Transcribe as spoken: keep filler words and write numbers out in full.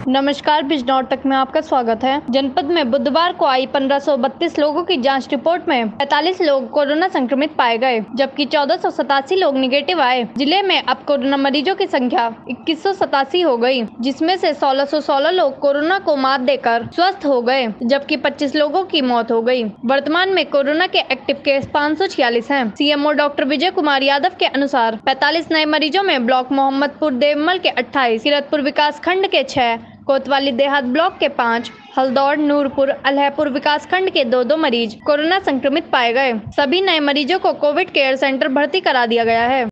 नमस्कार, बिजनौर तक में आपका स्वागत है। जनपद में बुधवार को आई पंद्रह सौ बत्तीस लोगों की जांच रिपोर्ट में पैंतालीस लोग कोरोना संक्रमित पाए गए, जबकि चौदह सौ सतासी लोग निगेटिव आए। जिले में अब कोरोना मरीजों की संख्या इक्कीस सौ सतासी हो गई, जिसमें से सोलह सौ सोलह लोग कोरोना को मात देकर स्वस्थ हो गए, जबकि पच्चीस लोगों की मौत हो गई। वर्तमान में कोरोना के एक्टिव केस पाँच सौ छियालीस हैं। सीएमओ डॉक्टर विजय कुमार यादव के अनुसार पैंतालीस नए मरीजों में ब्लॉक मोहम्मदपुर देवमल के अट्ठाईस, किरतपुर विकास खंड के छह, कोतवाली देहात ब्लॉक के पाँच, हल्दौड़, नूरपुर, अल्हैपुर विकास खंड के दो दो मरीज कोरोना संक्रमित पाए गए। सभी नए मरीजों को कोविड केयर सेंटर भर्ती करा दिया गया है।